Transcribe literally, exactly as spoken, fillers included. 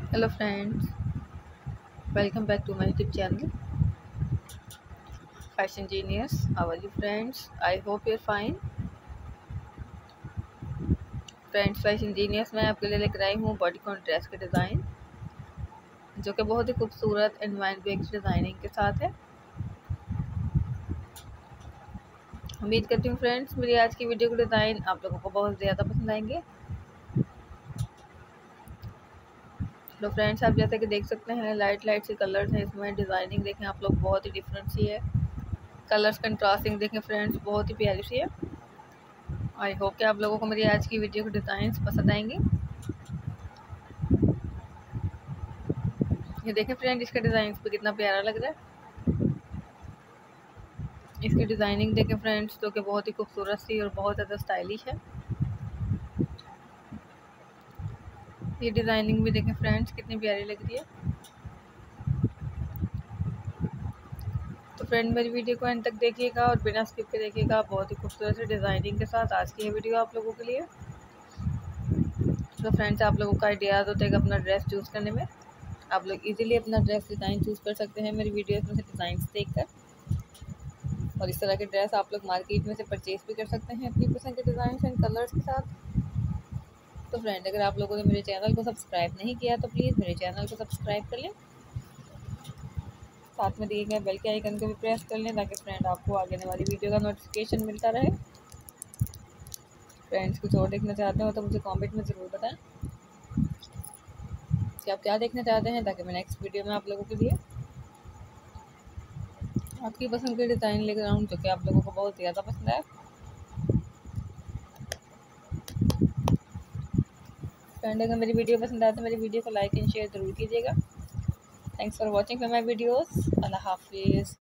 Hello friends, welcome back to my YouTube channel Fashion Genius. How are you friends? I hope you're fine. Friends fashion genius में आपके लिए लेकर आई हूँ bodycon dress के design जो कि बहुत ही खूबसूरत एंड माइंड बेस्ड डिज़ाइनिंग के साथ है। उम्मीद करती हूँ फ्रेंड्स मेरी आज की वीडियो के डिज़ाइन आप लोगों को बहुत ज़्यादा पसंद आएंगे। तो फ्रेंड्स आप जैसे कि देख सकते हैं लाइट लाइट से कलर्स हैं इसमें। डिज़ाइनिंग देखें आप लोग बहुत ही डिफरेंट सी है। कलर्स कंट्रास्टिंग देखें फ्रेंड्स बहुत ही प्यारी सी है। आई होप कि आप लोगों को मेरी आज की वीडियो के डिज़ाइंस पसंद आएंगे। ये देखें फ्रेंड इसका डिज़ाइन पे कितना प्यारा लग रहा है। इसकी डिज़ाइनिंग देखें फ्रेंड्स जो कि बहुत ही खूबसूरत सी और बहुत ज़्यादा स्टाइलिश है। ये डिज़ाइनिंग भी देखें फ्रेंड्स कितनी प्यारी लग रही है। तो फ्रेंड मेरी वीडियो को एंड तक देखिएगा और बिना स्किप के देखिएगा। बहुत ही खूबसूरत सी डिज़ाइनिंग के साथ आज की ये वीडियो आप लोगों के लिए। तो फ्रेंड्स आप लोगों का आइडियाज़ होता है अपना ड्रेस चूज़ करने में। आप लोग इजीली अपना ड्रेस डिज़ाइन चूज़ कर सकते हैं मेरी वीडियोस में से डिज़ाइन देखकर। और इस तरह के ड्रेस आप लोग मार्केट में से परचेज भी कर सकते हैं अपनी पसंद के डिज़ाइन एंड कलर्स के साथ। तो फ्रेंड अगर आप लोगों ने मेरे चैनल को सब्सक्राइब नहीं किया तो प्लीज़ मेरे चैनल को सब्सक्राइब कर लें। साथ में दिए गए बेल के आइकन को भी प्रेस कर लें ताकि फ्रेंड आपको आगे आने वाली वीडियो का नोटिफिकेशन मिलता रहे। फ्रेंड्स कुछ और देखना चाहते हो तो मुझे कमेंट में ज़रूर बताएं कि आप क्या देखना चाहते हैं ताकि मैं नेक्स्ट वीडियो में आप लोगों के लिए आपकी पसंद के डिज़ाइन लेकर आऊँ जो कि आप लोगों को बहुत ज़्यादा पसंद है। फ्रेंड अगर मेरी वीडियो पसंद आए तो मेरी वीडियो को लाइक एंड शेयर ज़रूर कीजिएगा। Thanks for watching my videos. अल्लाह हाफिज़।